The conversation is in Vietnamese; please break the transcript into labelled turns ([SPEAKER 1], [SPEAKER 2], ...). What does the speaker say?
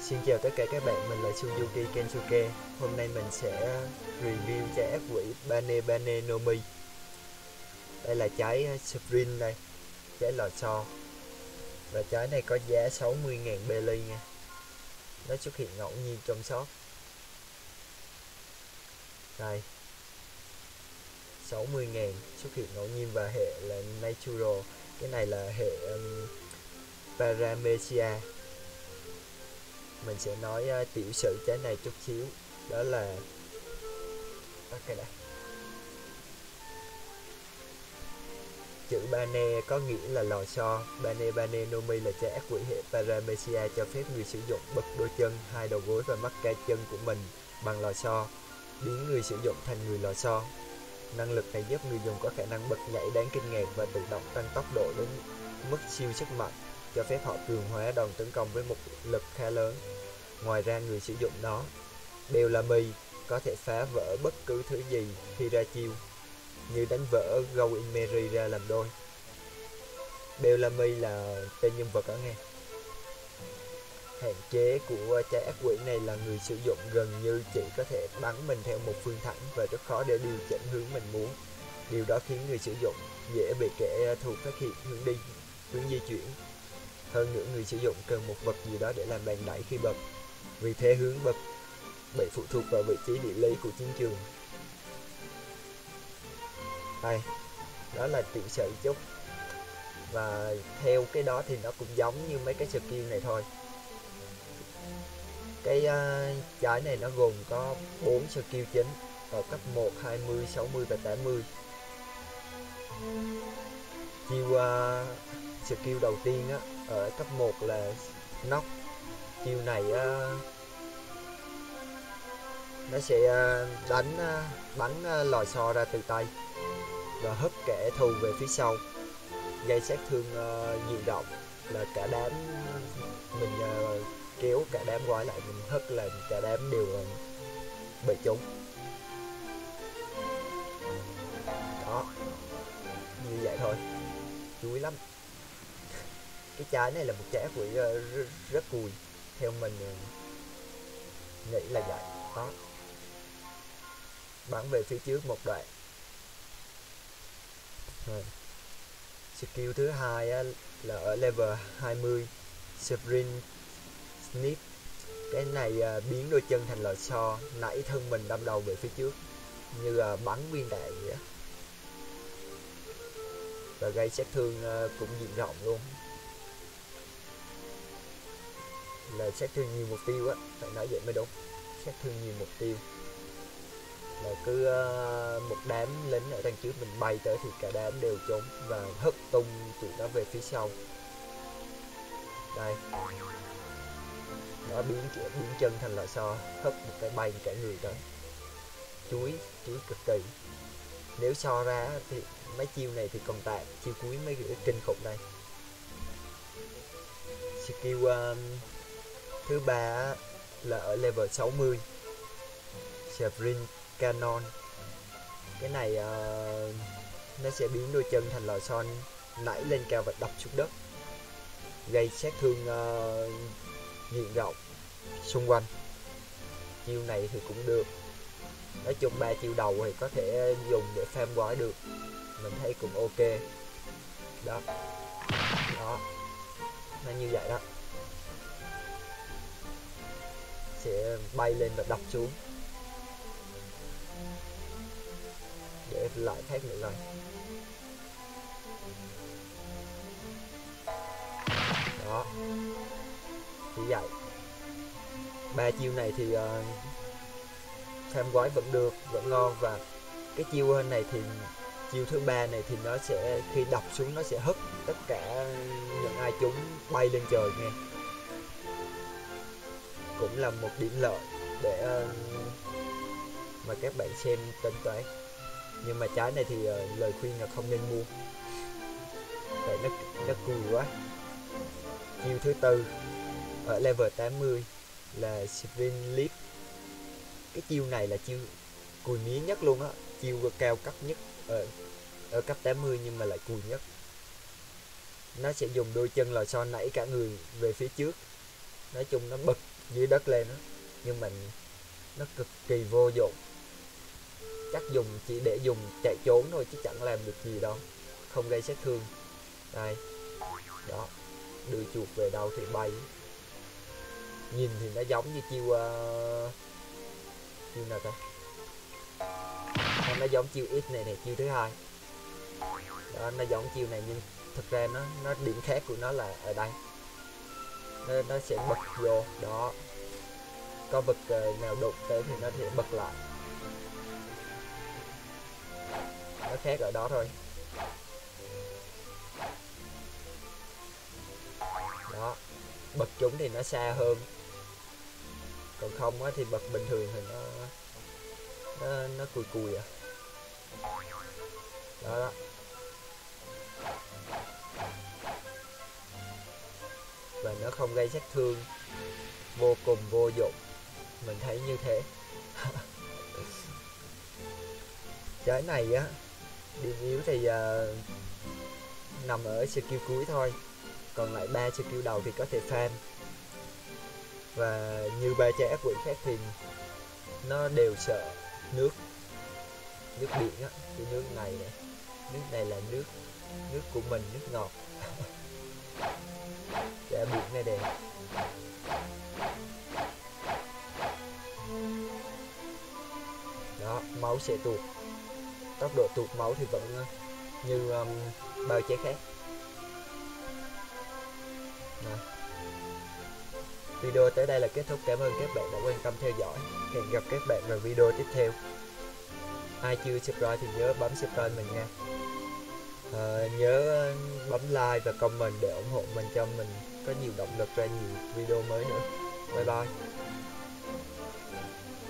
[SPEAKER 1] Xin chào tất cả các bạn, mình là Suzuki Kensuke. Hôm nay mình sẽ review trái ác quỷ Bane Bane no Mi. Đây là trái Spring đây, trái lò xo. Và trái này có giá 60.000 belly nha. Nó xuất hiện ngẫu nhiên trong shop. Đây, 60.000 xuất hiện ngẫu nhiên và hệ là Natural. Cái này là hệ Paramecia. Mình sẽ nói tiểu sử trái này chút xíu. Đó là cái này. Chữ Bane có nghĩa là lò xo. Bane Bane no Mi là trái ác quỷ hệ Paramecia, cho phép người sử dụng bật đôi chân, hai đầu gối và mắt cá chân của mình bằng lò xo, biến người sử dụng thành người lò xo. Năng lực này giúp người dùng có khả năng bật nhảy đáng kinh ngạc và tự động tăng tốc độ đến mức siêu sức mạnh, cho phép họ cường hóa đòn tấn công với một lực khá lớn. Ngoài ra, người sử dụng nó, Bellamy, có thể phá vỡ bất cứ thứ gì khi ra chiêu, như đánh vỡ Going Merry ra làm đôi. Bellamy là tên nhân vật đó nghe. Hạn chế của trái ác quỷ này là người sử dụng gần như chỉ có thể bắn mình theo một phương thẳng và rất khó để điều chỉnh hướng mình muốn. Điều đó khiến người sử dụng dễ bị kẻ thù phát hiện hướng di chuyển. Hơn nữa, người sử dụng cần một vật gì đó để làm bàn đẩy khi bật. Vì thế, hướng bật bị phụ thuộc vào vị trí địa lý của chiến trường. Đây, đó là tiểu sử chút. Và theo cái đó thì nó cũng giống như mấy cái skill này thôi. Cái trái này nó gồm có 4 skill chính ở cấp 1, 20, 60 và 80. Chiêu skill đầu tiên á, ở cấp 1 là knock. Chiêu này nó sẽ bắn lò xo ra từ tay và hất kẻ thù về phía sau, gây sát thương diện rộng, là cả đám mình kéo cả đám quay lại, mình hất là cả đám đều bị trúng. Đó, như vậy thôi, chú ý lắm. Cái trái này là một trái quỷ rất cùi, theo mình nghĩ là vậy. Đó, bắn về phía trước một đoạn. Skill thứ hai á, là ở level 20, Sprint Snip. Cái này biến đôi chân thành lò xo, nảy thân mình đâm đầu về phía trước như bắn viên đạn vậy, và gây sát thương cũng diện rộng luôn, là sát thương nhiều mục tiêu á, phải nói vậy mới đúng. Sát thương nhiều mục tiêu là cứ một đám lính ở đằng trước mình bay tới thì cả đám đều trốn và hất tung tụi nó về phía sau. Đây, đó, biến chân thành lò xo, hất một cái bay cả người đó. Chuối cực kỳ. Nếu so ra thì mấy chiêu này thì còn tạm, chiêu cuối mấy cái kinh khủng đây. Skill thứ ba là ở level 60, Sprint Cannon. Cái này nó sẽ biến đôi chân thành lò xo, nảy lên cao và đập xuống đất, gây sát thương diện rộng xung quanh. Chiêu này thì cũng được. Nói chung 3 chiêu đầu thì có thể dùng để farm gói được, mình thấy cũng ok. Đó, nó như vậy đó, sẽ bay lên và đập xuống. Để lại khác nữa rồi. Đó, chỉ vậy. 3 chiêu này thì farm gói vẫn được, vẫn ngon. Và cái chiêu này thì chiêu thứ ba này thì nó sẽ khi đập xuống nó sẽ hất tất cả những ai chúng bay lên trời nghe. Cũng là một điểm lợi để mà các bạn xem tính toán. Nhưng mà trái này thì lời khuyên là không nên mua, tại nó cùi quá. Chiêu thứ tư ở level 80 là Sprint Leap. Cái chiêu này là chiêu cùi mía nhất luôn á, chiêu cao cấp nhất ở cấp 80 nhưng mà lại cùi nhất. Nó sẽ dùng đôi chân lò xo nảy cả người về phía trước. Nói chung nó bật dưới đất lên đó, nhưng mà nó cực kỳ vô dụng, chắc dùng chỉ để dùng chạy trốn thôi chứ chẳng làm được gì đâu, không gây sát thương. Đây đó, đưa chuột về đâu thì bay. Nhìn thì nó giống như chiêu chiêu nào ta, nó giống chiêu X này, chiêu thứ hai đó, nó giống chiêu này nhưng thực ra nó điểm khác của nó là ở đây, nó sẽ bật vô đó, có vật nào đụng tới thì nó sẽ bật lại, nó khác ở đó thôi. Đó, bật chúng thì nó xa hơn, còn không á thì bật bình thường thì nó cùi cùi à. Đó đó, và nó không gây sát thương, vô cùng vô dụng, mình thấy như thế. Trái này á, điểm yếu thì nằm ở skill cuối thôi, còn lại 3 skill đầu thì có thể farm, và như ba trái ác quỷ khác thì nó đều sợ nước biển á, cái nước này là nước của mình, nước ngọt. Trái biển này đẹp. Đó, máu sẽ tụt, tốc độ tụt máu thì vẫn như bao trái khác. Nào. Video tới đây là kết thúc, cảm ơn các bạn đã quan tâm theo dõi, hẹn gặp các bạn vào video tiếp theo. Ai chưa subscribe thì nhớ bấm subscribe mình nha. Nhớ bấm like và comment để ủng hộ mình, cho mình có nhiều động lực ra nhiều video mới nữa. Bye bye.